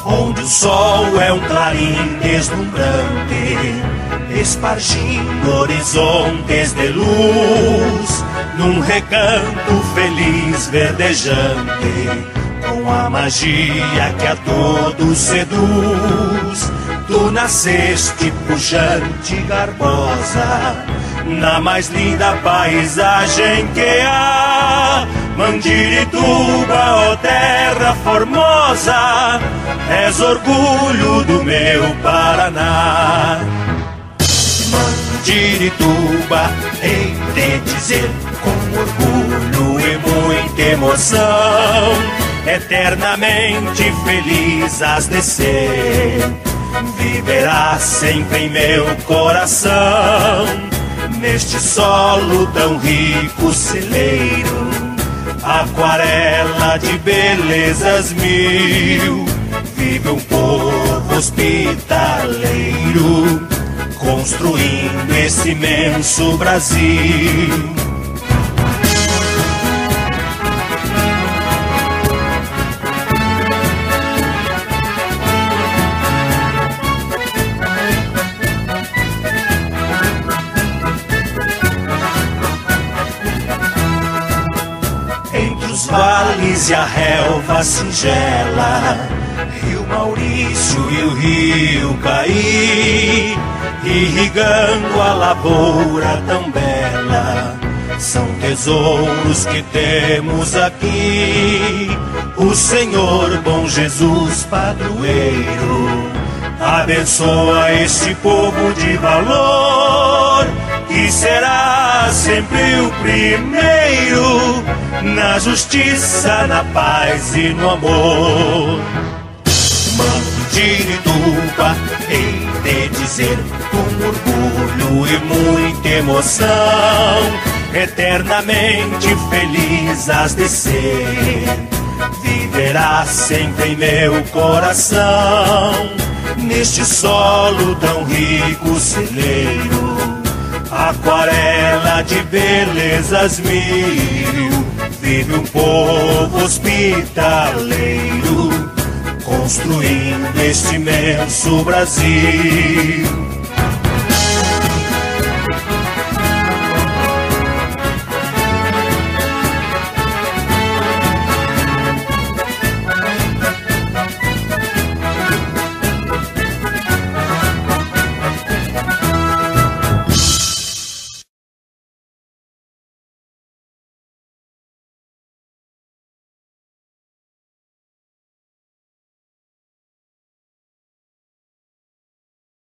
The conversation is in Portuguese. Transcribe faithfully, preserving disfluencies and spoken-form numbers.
onde o sol é um clarim deslumbrante, espargindo horizontes de luz, num recanto feliz verdejante, com a magia que a todos seduz. Tu nasceste pujante e garbosa, na mais linda paisagem que há. Mandirituba, ó terra formosa, és orgulho do meu Paraná. Mandirituba, hei de dizer com orgulho e muita emoção, eternamente feliz has de ser, viverás sempre em meu coração, neste solo tão rico celeiro, aquarela de belezas mil. Vive um povo hospitaleiro, construindo esse imenso Brasil. Entre os vales e a relva singela, Rio Maurício e o Rio Caí, irrigando a lavoura tão bela, são tesouros que temos aqui. O Senhor bom Jesus padroeiro abençoa este povo de valor, que será sempre o primeiro na justiça, na paz e no amor. Mandirituba, hei de dizer com orgulho e muita emoção, eternamente feliz has de ser, viverás sempre em meu coração, neste solo tão rico celeiro, aquarela de belezas mil. Vive um povo hospitaleiro, construindo este imenso Brasil.